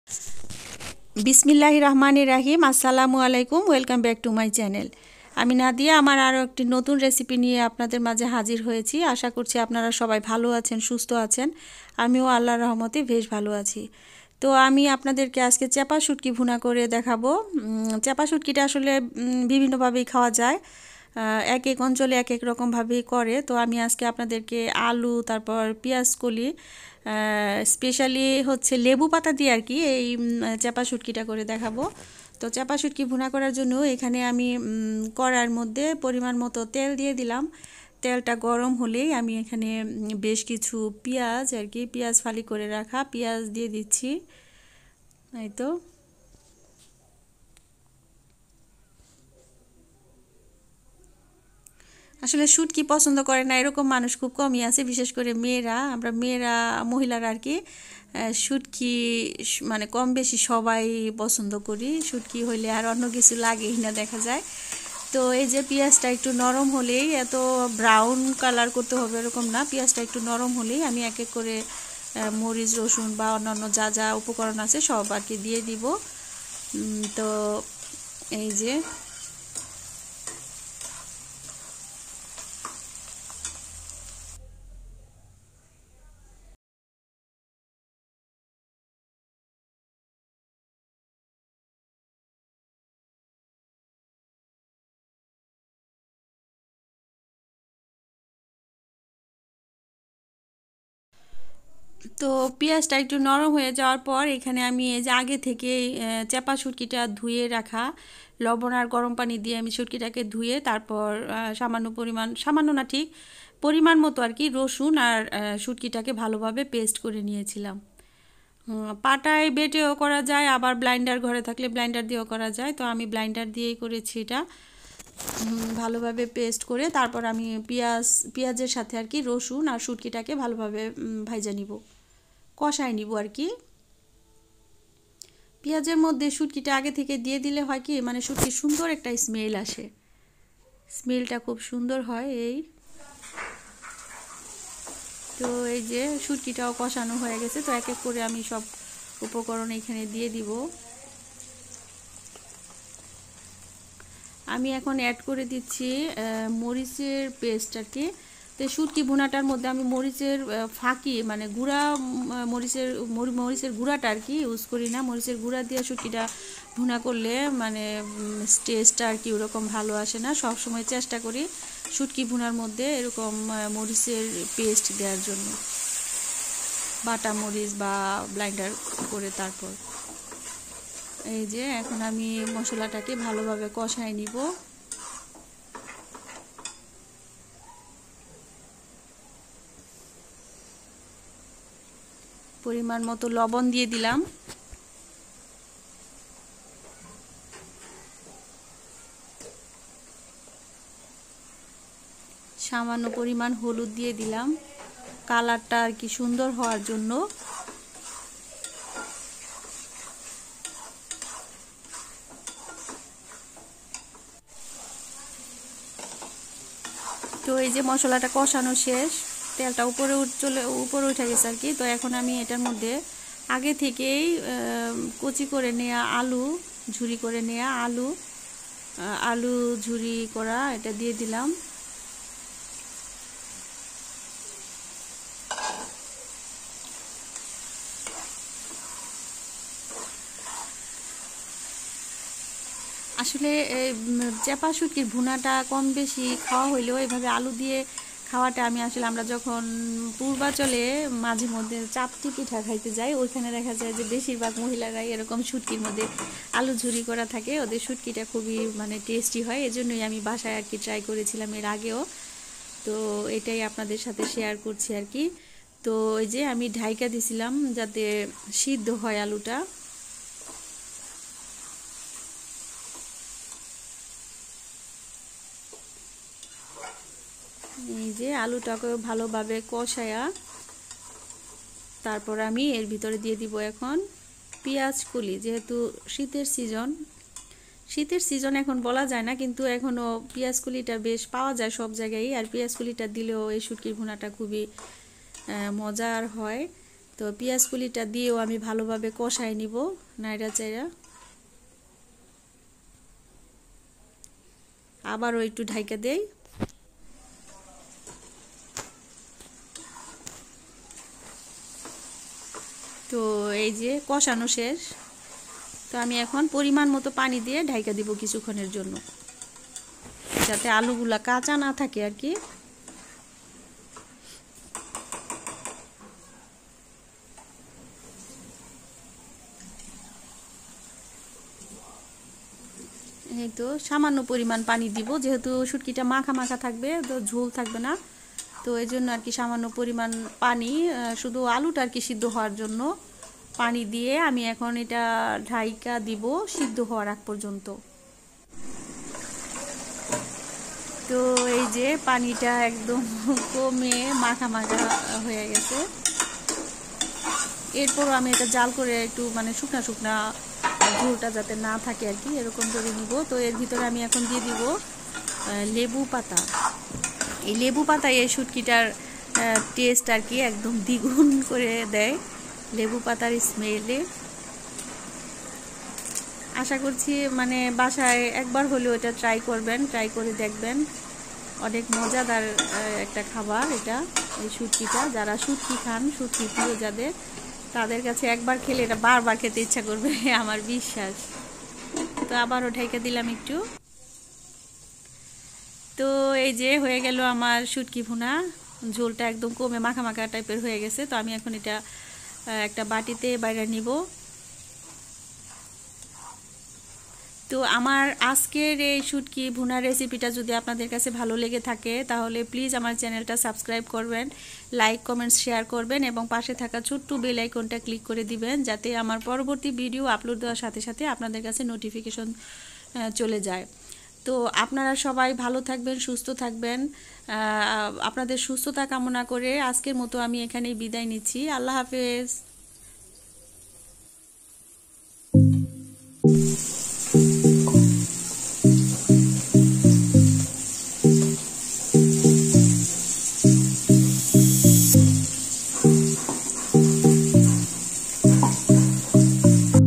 বিসমিল্লাহির রহমানির রাহিম। আসসালামু আলাইকুম, welcome back to my channel. আমি নাদিয়া আমার আরও একটি নতুন রেসিপি নিয়ে আপনাদের মাঝে হাজির হয়েছি। আশা করছি আপনারা সবাই ভালো আছেন, সুস্থ আছেন। আমিও আল্লাহর রহমতে বেশ ভালো আছি। তো আমি আপনাদেরকে আজকে চাপা শুটকি ভুনা করে দেখাবো। চাপা শুটকিটা আসলে বিভিন্নভাবেই খাওয়া যায়, এক এক অঞ্চলে এক এক রকমভাবেই করে। তো আমি আজকে আপনাদেরকে আলু, তারপর পেঁয়াজ কলি, স্পেশালি হচ্ছে লেবু পাতা দিয়ে আর কি এই চাপা শুটকিটা করে দেখাবো। তো চাপা শুটকি ভুনা করার জন্য এখানে আমি কড়াইয়ের মধ্যে পরিমাণ মতো তেল দিয়ে দিলাম। তেলটা গরম হলেই আমি এখানে বেশ কিছু পেঁয়াজ আর কি, পেঁয়াজ ফালি করে রাখা পেঁয়াজ দিয়ে দিচ্ছি। এই তো আসলে শুটকি পছন্দ করে না এরকম মানুষ খুব কমই আছে, বিশেষ করে মেয়েরা, আমরা মেয়েরা মহিলারা আর কি শুটকি মানে কম বেশি সবাই পছন্দ করি। শুটকি হইলে আর অন্য কিছু লাগেই না দেখা যায়। তো এই যে পেঁয়াজটা একটু নরম হলেই, এত ব্রাউন কালার করতে হবে এরকম না, পেঁয়াজটা একটু নরম হলেই আমি এক এক করে মরিচ, রসুন বা অন্যান্য যা যা উপকরণ আছে সব আর কি দিয়ে দিব। তো এই যে তো পেঁয়াজটা একটু নরম হয়ে যাওয়ার পর এখানে আমি এই যে আগে থেকে চাপা শুটকিটা ধুয়ে রাখা, লবণ আর গরম পানি দিয়ে আমি শুটকিটাকে ধুয়ে তারপর সামান্য পরিমাণ, সামান্য না ঠিক পরিমাণ মতো আর কি রসুন আর শুটকিটাকে ভালোভাবে পেস্ট করে নিয়েছিলাম। পাটায় বেটেও করা যায়, আবার ব্লাইন্ডার ঘরে থাকলে ব্লাইন্ডার দিয়েও করা যায়। তো আমি ব্লাইন্ডার দিয়েই করেছি এটা। ভালোভাবে পেস্ট করে তারপর আমি পেঁয়াজের সাথে আর কি রসুন আর শুটকিটাকে ভালোভাবে ভাজা নিব, কষায় নিব আর কি। পেঁয়াজের মধ্যে শুটকিটা আগে থেকে দিয়ে দিলে হয় কি, মানে শুটকির সুন্দর একটা স্মেল আসে, স্মেলটা খুব সুন্দর হয় এই। তো এই যে শুটকিটাও কষানো হয়ে গেছে, তো এক এক করে আমি সব উপকরণ এখানে দিয়ে দিব। আমি এখন অ্যাড করে দিচ্ছি মরিচের পেস্ট আর কি। তো শুটকি ভুনাটার মধ্যে আমি মরিচের ফাঁকি মানে গুঁড়া মরিচের গুঁড়াটা আর কি ইউজ করি না। মরিচের গুঁড়া দিয়ে শুটকিটা ভুনা করলে মানে টেস্টটা আর কি ওরকম ভালো আসে না। সব সময় চেষ্টা করি শুটকি ভুনার মধ্যে এরকম মরিচের পেস্ট দেওয়ার জন্য, বাটা মরিচ বা ব্লাইন্ডার করে। তারপর এই যে এখন আমি মশলাটাকে ভালোভাবে কষায় নিব। পরিমাণ মতো লবণ দিয়ে দিলাম, সামান্য পরিমাণ হলুদ দিয়ে দিলাম কালারটা আর কি সুন্দর হওয়ার জন্য। তো এই যে মশলাটা কষানো শেষ, তেলটা উপরে উঠে গেছে আর কি। তো এখন আমি এটার মধ্যে আগে থেকেই কুচি করে নেওয়া আলু, ঝুরি করে নেওয়া আলু ঝুরি করা এটা দিয়ে দিলাম। আসলে চাপা শুটকির ভুনাটা কম বেশি খাওয়া হইলেও এভাবে আলু দিয়ে খাওয়াটা আমি আসলে, আমরা যখন পূর্বাঞ্চলে মাঝে মধ্যে চাপটি পিঠা খাইতে যাই, ওইখানে দেখা যায় যে বেশিরভাগ মহিলারাই এরকম শুটকির মধ্যে আলু ঝুরি করা থাকে। ওদের শুটকিটা খুবই মানে টেস্টি হয়, এজন্যই আমি বাসায় আর কি ট্রাই করেছিলাম এর আগেও। তো এটাই আপনাদের সাথে শেয়ার করছি আর কি। তো ওই যে আমি ঢাইকা দিছিলাম যাতে সিদ্ধ হয় আলুটা। এই যে আলুটাকে ভালোভাবে কষায়া তারপর আমি এর ভিতরে দিয়ে দিব এখন পেঁয়াজ কলি। যেহেতু শীতের সিজন এখন বলা যায় না, কিন্তু এখনও পেঁয়াজ কলিটা বেশ পাওয়া যায় সব জায়গায়। আর পেঁয়াজ কলিটা দিলেও এই শুটকির ভুনাটা খুবই মজার হয়। তো পেঁয়াজ কুলিটা দিয়েও আমি ভালোভাবে কষায় নিব নাইড়া চাইড়া। আবারও একটু ঢাইকা দেই। তো এই যে কষানো শেষ। তো আমি এখন পরিমাণ মতো পানি দিয়ে ঢাইকা দিব কিছুক্ষণের জন্য, যাতে আলুগুলা কাঁচা না থাকে আর কি। এই তো সামান্য পরিমাণ পানি দিব, যেহেতু শুটকিটা মাখা মাখা থাকবে, তো ঝোল থাকবে না। তো এই জন্য আর কি সামান্য পরিমাণ পানি, শুধু আলুটা আর কি সিদ্ধ হওয়ার জন্য পানি দিয়ে আমি এখন এটা ঢাইকা দিব সিদ্ধ হওয়ার আগ পর্যন্ত। তো এই যে পানিটা একদম কমে মাখা মাখা হয়ে গেছে। এরপরও আমি এটা জাল করে একটু মানে শুকনা শুকনা ঝোলটা যাতে না থাকে আর কি, এরকম করে নিব। তো এর ভিতরে আমি এখন দিয়ে দিব লেবু পাতা। এই লেবু পাতা এই শুটকিটার টেস্ট আর কি একদম দ্বিগুণ করে দেয় লেবু পাতার স্মেলে। আশা করছি মানে বাসায় একবার হলেও এটা ট্রাই করবেন, ট্রাই করে দেখবেন। অনেক মজাদার একটা খাবার এটা, এই শুটকিটা। যারা শুটকি খান, শুটকি প্রিয় যাদের, তাদের কাছে একবার খেলে এটা বারবার খেতে ইচ্ছা করবে আমার বিশ্বাস। তো আবারও ঢেকে দিলাম একটু। তো এই যে হয়ে গেল আমার শুটকি ভুনা। ঝোলটা একদম কমে মাখা মাখা টাইপের হয়ে গেছে। তো আমি এখন এটা একটা বাটিতে বাইরে নিব। তো আমার আজকের এই শুটকি ভুনা রেসিপিটা যদি আপনাদের কাছে ভালো লেগে থাকে, তাহলে প্লিজ আমার চ্যানেলটা সাবস্ক্রাইব করবেন, লাইক কমেন্টস শেয়ার করবেন এবং পাশে থাকা ছোট্ট বেল আইকনটা ক্লিক করে দিবেন, যাতে আমার পরবর্তী ভিডিও আপলোড দেওয়ার সাথে সাথে আপনাদের কাছে নোটিফিকেশন চলে যায়। তো আপনারা সবাই ভালো থাকবেন, সুস্থ থাকবেন। আপনাদের সুস্থতা কামনা করে আজকের মতো আমি এখানেই বিদায় নিচ্ছি। আল্লাহ হাফেজ।